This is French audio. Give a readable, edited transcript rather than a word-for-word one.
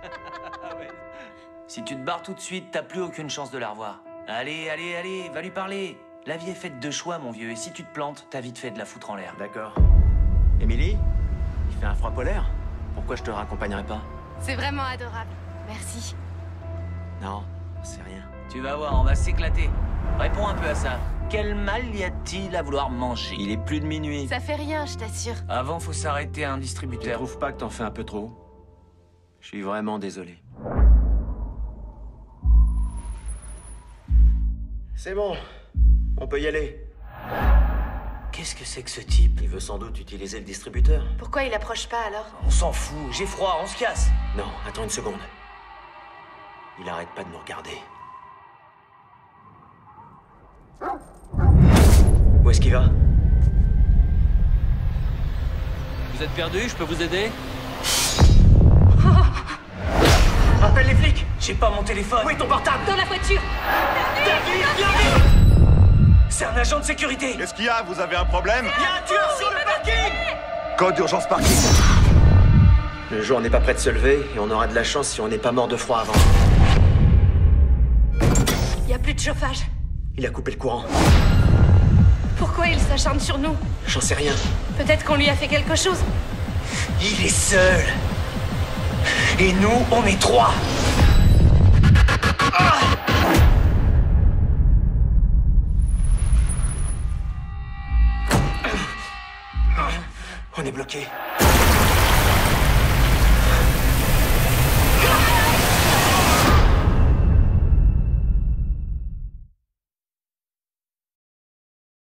Si tu te barres tout de suite, t'as plus aucune chance de la revoir. Allez, allez, allez, va lui parler. La vie est faite de choix, mon vieux, et si tu te plantes, t'as vite fait de la foutre en l'air. D'accord. Émilie, il fait un froid polaire. Pourquoi je te raccompagnerais pas? C'est vraiment adorable. Merci. Non, c'est rien. Tu vas voir, on va s'éclater. Réponds un peu à ça. Quel mal y a-t-il à vouloir manger? Il est plus de minuit. Ça fait rien, je t'assure. Avant, faut s'arrêter à un Tu distributeur. trouves pas que t'en fais un peu trop? Je suis vraiment désolé. C'est bon. On peut y aller. Qu'est-ce que c'est que ce type? Il veut sans doute utiliser le distributeur. Pourquoi il approche pas alors? On s'en fout, j'ai froid, on se casse. Non, attends une seconde. Il arrête pas de nous regarder. Où est-ce qu'il va? Vous êtes perdu, je peux vous aider? Appelle les flics! J'ai pas mon téléphone. Où est ton portable? Dans la voiture. David, viens vite! C'est un agent de sécurité. Qu'est-ce qu'il y a? Vous avez un problème? Il y a un tueur sur le parking! Code d'urgence parking. Le jour n'est pas prêt de se lever et on aura de la chance si on n'est pas mort de froid avant. Y a plus de chauffage. Il a coupé le courant. Pourquoi il s'acharne sur nous? J'en sais rien. Peut-être qu'on lui a fait quelque chose. Il est seul. Et nous, on est 3. On est bloqué.